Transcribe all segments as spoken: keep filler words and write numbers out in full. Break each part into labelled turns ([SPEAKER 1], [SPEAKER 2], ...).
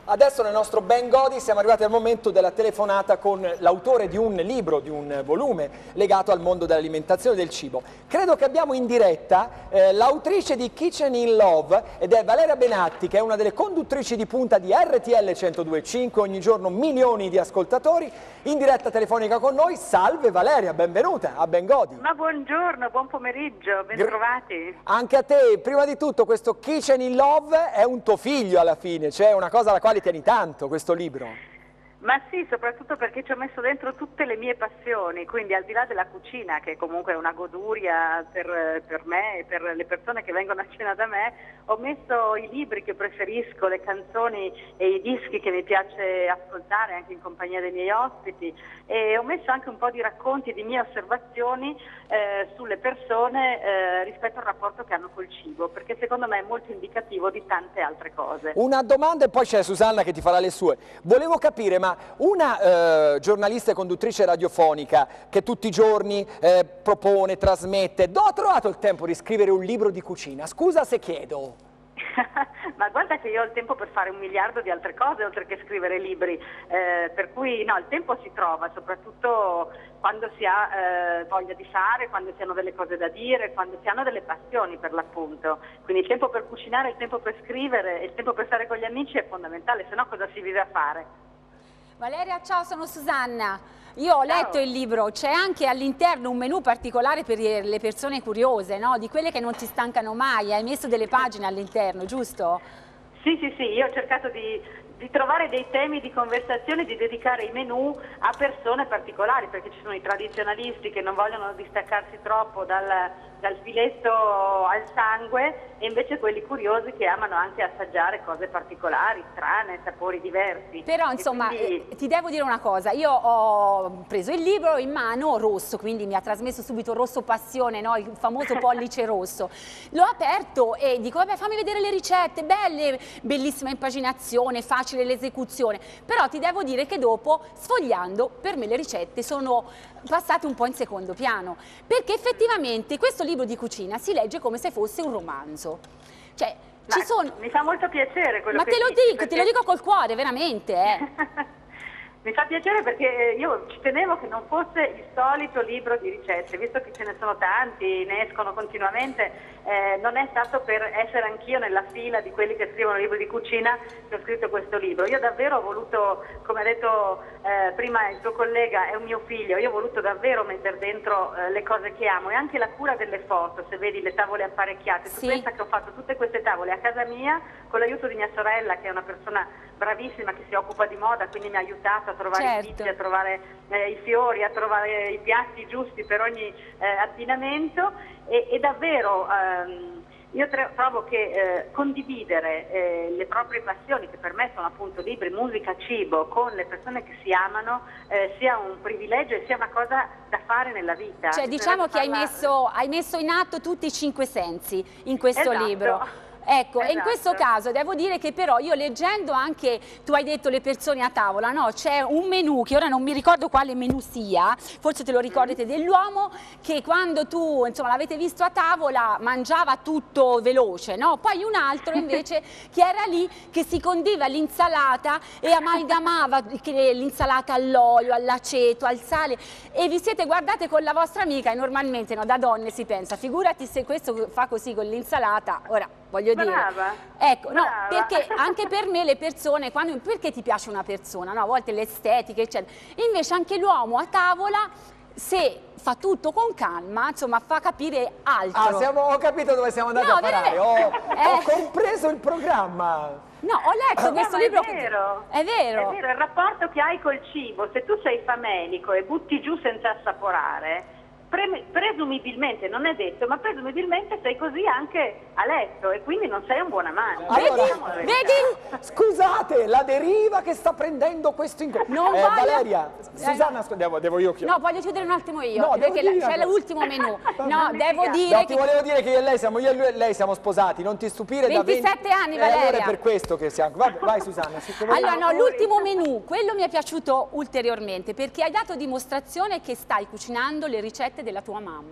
[SPEAKER 1] Adesso nel nostro Ben Godi siamo arrivati al momento della telefonata con l'autore di un libro, di un volume legato al mondo dell'alimentazione e del cibo. Credo che abbiamo in diretta eh, l'autrice di Kitchen in Love ed è Valeria Benatti, che è una delle conduttrici di punta di R T L centodue e cinque, ogni giorno milioni di ascoltatori, in diretta telefonica con noi. Salve Valeria, benvenuta a Ben Godi.
[SPEAKER 2] Ma buongiorno, buon pomeriggio, ben trovati.
[SPEAKER 1] Anche a te, prima di tutto questo Kitchen in Love è un tuo figlio alla fine, cioè una cosa alla quale tieni tanto, questo libro.
[SPEAKER 2] Ma sì, soprattutto perché ci ho messo dentro tutte le mie passioni, quindi al di là della cucina, che comunque è una goduria per, per me e per le persone che vengono a cena da me, ho messo i libri che preferisco, le canzoni e i dischi che mi piace ascoltare anche in compagnia dei miei ospiti, e ho messo anche un po' di racconti, di mie osservazioni eh, sulle persone eh, rispetto al rapporto che hanno col cibo, perché secondo me è molto indicativo di tante altre cose.
[SPEAKER 1] Una domanda e poi c'è Susanna che ti farà le sue. Volevo capire, ma una eh, giornalista e conduttrice radiofonica che tutti i giorni eh, propone, trasmette, dove ha trovato il tempo di scrivere un libro di cucina? Scusa se chiedo.
[SPEAKER 2] Ma guarda che io ho il tempo per fare un miliardo di altre cose oltre che scrivere libri, eh, per cui no, il tempo si trova, soprattutto quando si ha eh, voglia di fare, quando si hanno delle cose da dire, quando si hanno delle passioni per l'appunto. Quindi il tempo per cucinare, il tempo per scrivere, il tempo per stare con gli amici è fondamentale, se no cosa si vive a fare?
[SPEAKER 3] Valeria, ciao, sono Susanna. Io ho letto
[SPEAKER 2] Ciao.
[SPEAKER 3] il libro, c'è anche all'interno un menù particolare per le persone curiose, no? Di quelle che non ti stancano mai, hai messo delle pagine all'interno, giusto?
[SPEAKER 2] Sì, sì, sì, io ho cercato di, di trovare dei temi di conversazione, di dedicare i menù a persone particolari, perché ci sono i tradizionalisti che non vogliono distaccarsi troppo dal, dal filetto al sangue, e invece quelli curiosi che amano anche assaggiare cose particolari, strane, sapori diversi.
[SPEAKER 3] Però insomma
[SPEAKER 2] quindi...
[SPEAKER 3] eh, ti devo dire una cosa, io ho preso il libro in mano rosso, quindi mi ha trasmesso subito rosso passione, no? Il famoso pollice rosso. L'ho aperto e dico vabbè, fammi vedere le ricette, belle, bellissima impaginazione, facile l'esecuzione, però ti devo dire che dopo, sfogliando, per me le ricette sono passate un po' in secondo piano, perché effettivamente questo libro di cucina si legge come se fosse un romanzo. Cioè, ci sono...
[SPEAKER 2] Mi fa molto piacere quello
[SPEAKER 3] Ma
[SPEAKER 2] che
[SPEAKER 3] te lo
[SPEAKER 2] dici,
[SPEAKER 3] dico,
[SPEAKER 2] perché...
[SPEAKER 3] te lo dico col cuore, veramente, eh.
[SPEAKER 2] Mi fa piacere perché io ci tenevo che non fosse il solito libro di ricette, visto che ce ne sono tanti, ne escono continuamente, eh, non è stato per essere anch'io nella fila di quelli che scrivono libri di cucina che ho scritto questo libro. Io davvero ho voluto, come ha detto eh, prima il tuo collega, è un mio figlio, io ho voluto davvero mettere dentro eh, le cose che amo, e anche la cura delle foto, se vedi le tavole apparecchiate. Tu
[SPEAKER 3] Sì.
[SPEAKER 2] pensa che ho fatto tutte queste tavole a casa mia con l'aiuto di mia sorella, che è una persona bravissima che si occupa di moda, quindi mi ha aiutato a trovare
[SPEAKER 3] Certo.
[SPEAKER 2] i tipi, a trovare eh, i fiori, a trovare i piatti giusti per ogni eh, abbinamento, e, e davvero ehm, io trovo che eh, condividere eh, le proprie passioni, che per me sono appunto libri, musica, cibo, con le persone che si amano, eh, sia un privilegio e sia una cosa da fare nella vita.
[SPEAKER 3] Cioè diciamo che hai messo, hai messo in atto tutti i cinque sensi in questo
[SPEAKER 2] Esatto.
[SPEAKER 3] libro. Ecco,
[SPEAKER 2] Esatto.
[SPEAKER 3] E in questo caso devo dire che però io leggendo anche, tu hai detto le persone a tavola, no? C'è un menù che ora non mi ricordo quale menù sia, forse te lo ricordate, mm. dell'uomo che quando tu, insomma, l'avete visto a tavola mangiava tutto veloce, no? Poi un altro invece che era lì che si condiva l'insalata e amalgamava l'insalata all'olio, all'aceto, al sale, e vi siete guardate con la vostra amica, e normalmente no, da donne si pensa, figurati se questo fa così con l'insalata, ora voglio
[SPEAKER 2] Brava.
[SPEAKER 3] dire, ecco,
[SPEAKER 2] Brava.
[SPEAKER 3] no, perché anche per me le persone, quando, perché ti piace una persona, no? A volte l'estetica, eccetera, invece anche l'uomo a tavola, se fa tutto con calma, insomma, fa capire altro.
[SPEAKER 1] Ah, siamo, ho capito dove siamo andati
[SPEAKER 3] No,
[SPEAKER 1] a parare, ho,
[SPEAKER 3] eh.
[SPEAKER 1] ho compreso il programma.
[SPEAKER 3] No, ho letto questo
[SPEAKER 2] No,
[SPEAKER 3] libro.
[SPEAKER 2] è vero.
[SPEAKER 3] È vero.
[SPEAKER 2] È vero, il rapporto che hai col cibo, se tu sei famelico e butti giù senza assaporare, Pre presumibilmente, non è detto, ma presumibilmente sei così anche a letto, e quindi non sei un buon amante.
[SPEAKER 1] Allora,
[SPEAKER 3] vedi? vedi?
[SPEAKER 1] Scusate, la deriva che sta prendendo questo incontro.
[SPEAKER 3] Non
[SPEAKER 1] eh,
[SPEAKER 3] voglio...
[SPEAKER 1] Valeria, Susanna,
[SPEAKER 3] eh,
[SPEAKER 1] devo, devo io chiudere.
[SPEAKER 3] No, voglio chiudere un attimo io,
[SPEAKER 1] No,
[SPEAKER 3] perché c'è l'ultimo menù. No, devo dire
[SPEAKER 1] no, ti
[SPEAKER 3] che...
[SPEAKER 1] volevo dire che io e lei siamo, io e lui e lei siamo sposati, non ti stupire
[SPEAKER 3] ventisette
[SPEAKER 1] da venti...
[SPEAKER 3] anni,
[SPEAKER 1] eh,
[SPEAKER 3] Valeria.
[SPEAKER 1] allora è per questo che siamo... Vai, vai Susanna. Se
[SPEAKER 3] Allora, no, l'ultimo menù, quello mi è piaciuto ulteriormente, perché hai dato dimostrazione che stai cucinando le ricette della tua mamma.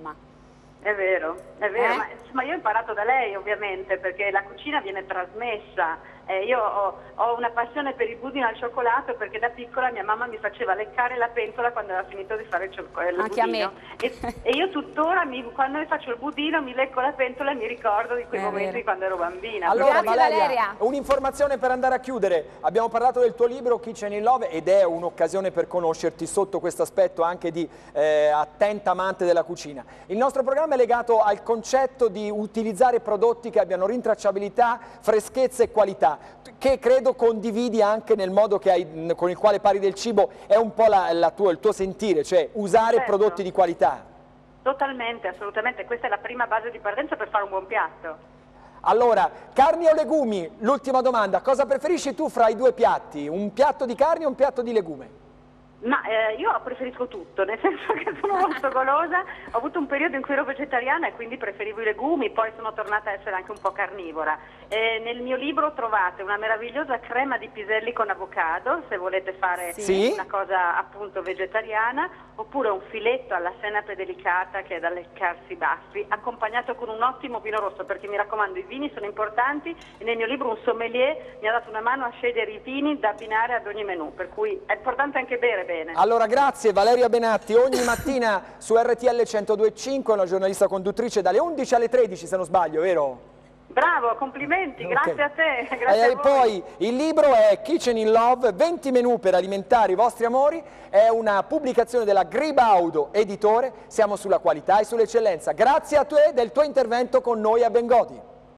[SPEAKER 2] È vero, è vero,
[SPEAKER 3] Eh?
[SPEAKER 2] ma, ma io ho imparato da lei ovviamente, perché la cucina viene trasmessa Eh, io ho, ho una passione per il budino al cioccolato perché da piccola mia mamma mi faceva leccare la pentola quando aveva finito di fare il, il
[SPEAKER 3] Anche
[SPEAKER 2] budino.
[SPEAKER 3] a me.
[SPEAKER 2] E, e io tuttora mi, quando faccio il budino mi lecco la pentola e mi ricordo di quei
[SPEAKER 3] È
[SPEAKER 2] momenti
[SPEAKER 3] vero.
[SPEAKER 2] di quando ero bambina.
[SPEAKER 1] Allora
[SPEAKER 3] Grazie,
[SPEAKER 1] Valeria,
[SPEAKER 3] Valeria.
[SPEAKER 1] un'informazione per andare a chiudere. Abbiamo parlato del tuo libro Kitchen in Love ed è un'occasione per conoscerti sotto questo aspetto anche di eh, attenta amante della cucina. Il nostro programma è legato al concetto di utilizzare prodotti che abbiano rintracciabilità, freschezza e qualità, che credo condividi anche nel modo che hai, con il quale parli del cibo, è un po' la, la tua, il tuo sentire, cioè usare
[SPEAKER 2] Certo.
[SPEAKER 1] prodotti di qualità.
[SPEAKER 2] Totalmente, assolutamente, questa è la prima base di partenza per fare un buon piatto.
[SPEAKER 1] Allora, carni o legumi? L'ultima domanda, cosa preferisci tu fra i due piatti? Un piatto di carne o un piatto di legume?
[SPEAKER 2] Ma eh, io preferisco tutto, nel senso che sono molto golosa, ho avuto un periodo in cui ero vegetariana e quindi preferivo i legumi, poi sono tornata a essere anche un po' carnivora. E nel mio libro trovate una meravigliosa crema di piselli con avocado, se volete fare
[SPEAKER 1] Sì.
[SPEAKER 2] una cosa appunto vegetariana, oppure un filetto alla senape delicata che è da leccarsi i baffi, accompagnato con un ottimo vino rosso, perché mi raccomando i vini sono importanti e nel mio libro un sommelier mi ha dato una mano a scegliere i vini da abbinare ad ogni menù, per cui è importante anche bere bene.
[SPEAKER 1] Allora, grazie Valeria Benatti, ogni mattina su R T L centodue e cinque, una giornalista conduttrice dalle undici alle tredici, se non sbaglio, vero?
[SPEAKER 2] Bravo, complimenti, grazie
[SPEAKER 1] Ok.
[SPEAKER 2] a te, grazie
[SPEAKER 1] E
[SPEAKER 2] a voi.
[SPEAKER 1] poi il libro è Kitchen in Love, venti menù per alimentare i vostri amori, è una pubblicazione della Gribaudo Editore, siamo sulla qualità e sull'eccellenza. Grazie a te del tuo intervento con noi a Bengodi.